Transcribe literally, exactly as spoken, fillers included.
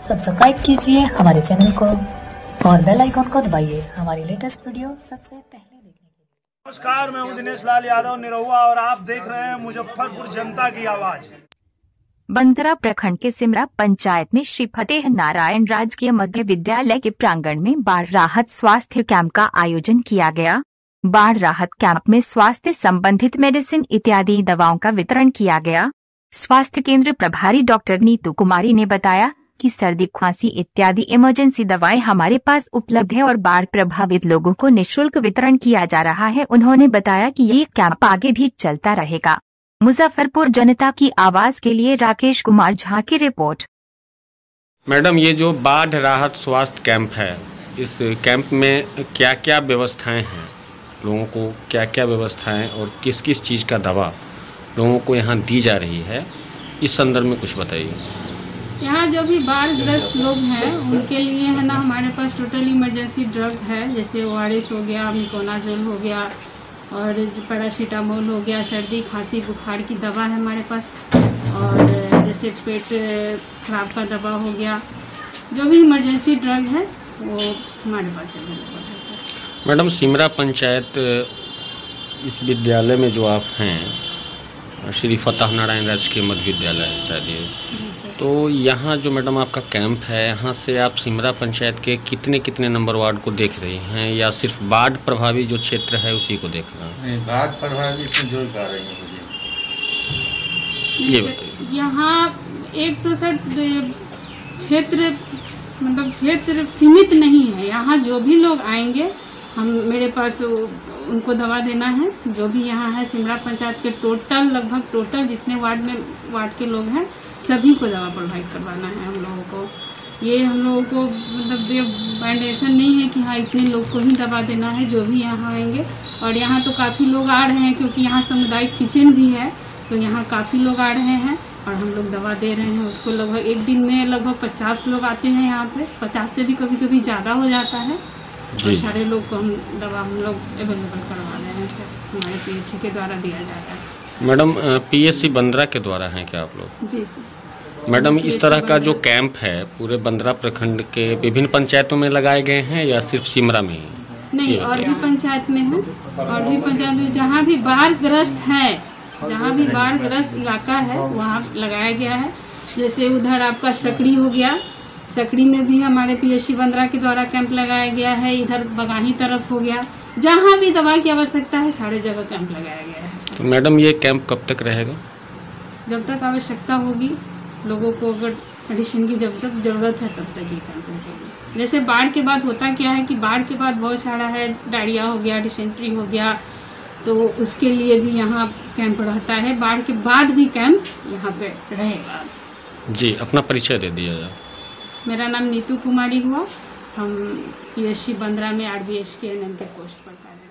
Subscribe कीजिए हमारे channel को और बेल आइकॉन को दबाइए हमारी लेटेस्ट वीडियो सबसे पहले देखने के लिए। नमस्कार, मैं हूं दिनेश लाल यादव निरहुआ और आप देख रहे हैं मुजफ्फरपुर जनता की आवाज। बंदरा प्रखंड के सिमरा पंचायत में श्री फतेह नारायण राजकीय मध्य विद्यालय के प्रांगण में बाढ़ राहत स्वास्थ्य कैंप का आयोजन किया गया। बाढ़ राहत कैंप में स्वास्थ्य संबंधित मेडिसिन इत्यादि दवाओं का वितरण किया गया। स्वास्थ्य केंद्र प्रभारी डॉक्टर नीतू कुमारी ने बताया कि सर्दी खांसी इत्यादि इमरजेंसी दवाएं हमारे पास उपलब्ध है और बाढ़ प्रभावित लोगों को निःशुल्क वितरण किया जा रहा है। उन्होंने बताया कि ये कैंप आगे भी चलता रहेगा। मुजफ्फरपुर जनता की आवाज के लिए राकेश कुमार झा की रिपोर्ट। मैडम, ये जो बाढ़ राहत स्वास्थ्य कैंप है, इस कैंप में क्या क्या व्यवस्थाएं हैं, लोगों को क्या क्या व्यवस्थाएं और किस किस चीज़ का दवा लोगों को यहाँ दी जा रही है, इस संदर्भ में कुछ बताइए। यहाँ जो भी बाढ़ ग्रस्त लोग हैं उनके लिए है ना, हमारे पास टोटल इमरजेंसी ड्रग है, जैसे ओ आर एस हो गया, मिकोनाजोल हो गया और पैरासीटामोल हो गया। सर्दी खांसी बुखार की दवा है हमारे पास, और जैसे पेट खराब का दवा हो गया। जो भी इमरजेंसी ड्रग है वो हमारे पास अवेलेबल है सर। मैडम, सिमरा पंचायत इस विद्यालय में जो आप हैं, श्री फतेह नारायण राजकीय मध्य विद्यालय है शायद ये, तो यहाँ जो मैडम आपका कैंप है, यहाँ से आप सिमरा पंचायत के कितने कितने नंबर वार्ड को देख रही हैं या सिर्फ बाढ़ प्रभावी जो क्षेत्र है उसी को देख रहे हैं? नहीं, बाढ़ प्रभावित में जो गा रही हैं मुझे ये बताइए। यहाँ एक तो सर क्षेत्र मतलब क्षेत्र सीमित नहीं है। यहाँ जो भी लोग आएंगे हम मेरे पास उनको दवा देना है। जो भी यहाँ है सिमरा पंचायत के टोटल लगभग टोटल जितने वार्ड में वार्ड के लोग हैं सभी को दवा प्रोवाइड करवाना है हम लोगों को। ये हम लोगों को मतलब ये बाइंडेशन नहीं है कि हाँ इतने लोग को ही दवा देना है। जो भी यहाँ आएंगे, और यहाँ तो काफ़ी लोग आ रहे हैं क्योंकि यहाँ सामुदायिक किचन भी है, तो यहाँ काफ़ी लोग आ रहे हैं और हम लोग दवा दे रहे हैं उसको। लगभग एक दिन में लगभग पचास लोग आते हैं यहाँ पे, पचास से भी कभी कभी ज़्यादा हो जाता है। तो सारे लोग को हम दवा हम लोग अवेलेबल करवा रहे हैं सर, हमारे पी एच सी के द्वारा दिया जाता है। Madam, P H C Bandra के द्वारा हैं क्या आप लोग? जी सर। मैडम, इस तरह का जो कैंप है पूरे बंदरा प्रखंड के विभिन्न पंचायतों में लगाए गए हैं या सिर्फ सिमरा में ही? नहीं, और भी पंचायत में है, और भी पंचायत में जहाँ भी बाढ़ ग्रस्त है, जहाँ भी बाढ़ ग्रस्त इलाका है वहाँ लगाया गया है। जैसे उधर आपका सकड़ी हो गया, सकड़ी में भी हमारे पी एच सी बंदरा के द्वारा कैंप लगाया गया है। इधर बगाही तरफ हो गया, जहाँ भी दवा की आवश्यकता है सारे जगह कैंप लगाया गया है। तो मैडम, ये कैंप कब तक रहेगा? जब तक आवश्यकता होगी लोगों को, अगर मेडिसिन की जब जब ज़रूरत है तब तक ये कैंप लगेगी। जैसे बाढ़ के बाद होता क्या है कि बाढ़ के बाद बहुत सारा है, डायरिया हो गया, डिसेंट्री हो गया, तो उसके लिए भी यहाँ कैंप रहता है। बाढ़ के बाद भी कैंप यहाँ पे रहेगा। जी, अपना परिचय दे दिया जाए। मेरा नाम नीतू कुमारी हुआ। हम पी एच सी बंदरा में R B S K N M के पोस्ट पर कार्य